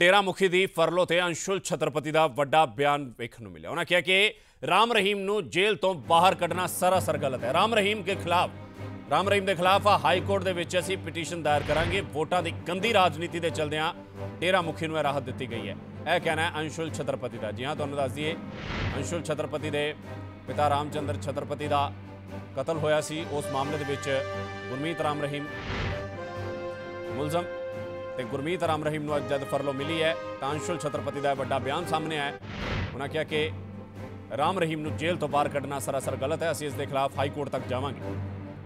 डेरा मुखी दी फरलो ते अंशुल छत्रपति का वड्डा बयान वेखण नूं मिलिया। उन्होंने कहा कि राम रहीम नूं जेल तो बाहर कढ़ना सरासर गलत है। राम रहीम के खिलाफ हाई कोर्ट दे विच असीं पिटीशन दायर करांगे। वोटां दी गंदी राजनीति के चलदिआं डेरा मुखी नूं राहत दी गई है। यह कहना है अंशुल छत्रपति का। जी हाँ, तुहानूं दस दईए अंशुल छत्रपति के पिता रामचंद्र छत्रपति का कतल होया सी। उस मामले दे विच गुरमीत राम रहीम मुलजम ते गुरमीत राम रहीम नूं जद फरलो मिली है तो अंशुल छत्रपति का वड्डा बयान सामने आया। उन्होंने कहा कि राम रहीम नूं जेल तो बाहर कढ़ना सरासर गलत है। असीं इस दे खिलाफ हाई कोर्ट तक जावांगे।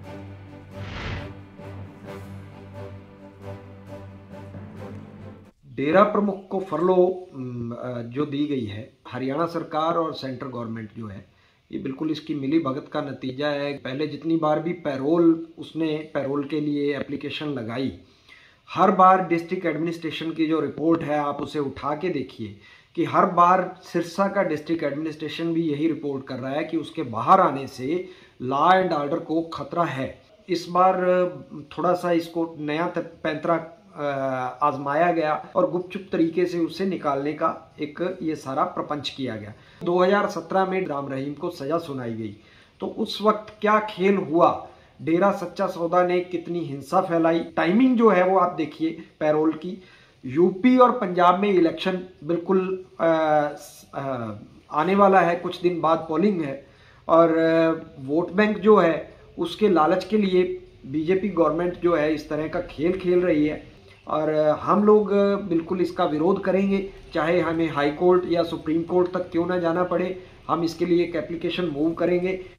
डेरा प्रमुख को फरलो जो दी गई है, हरियाणा सरकार और सेंट्रल गवर्नमेंट जो है, ये बिल्कुल इसकी मिली भगत का नतीजा है। पहले जितनी बार भी उसने पैरोल के लिए एप्लीकेशन लगाई, हर बार डिस्ट्रिक्ट एडमिनिस्ट्रेशन की जो रिपोर्ट है आप उसे उठा के देखिए कि हर बार सिरसा का डिस्ट्रिक्ट एडमिनिस्ट्रेशन भी यही रिपोर्ट कर रहा है कि उसके बाहर आने से लॉ एंड ऑर्डर को खतरा है। इस बार थोड़ा सा इसको नया पैंतरा आजमाया गया और गुपचुप तरीके से उसे निकालने का एक ये सारा प्रपंच किया गया। 2017 में राम रहीम को सजा सुनाई गई, तो उस वक्त क्या खेल हुआ, डेरा सच्चा सौदा ने कितनी हिंसा फैलाई। टाइमिंग जो है वो आप देखिए पैरोल की। यूपी और पंजाब में इलेक्शन बिल्कुल आने वाला है, कुछ दिन बाद पोलिंग है और वोट बैंक जो है उसके लालच के लिए बीजेपी गवर्नमेंट जो है इस तरह का खेल खेल रही है और हम लोग बिल्कुल इसका विरोध करेंगे। चाहे हमें हाई कोर्ट या सुप्रीम कोर्ट तक क्यों ना जाना पड़े, हम इसके लिए एक एप्लीकेशन मूव करेंगे।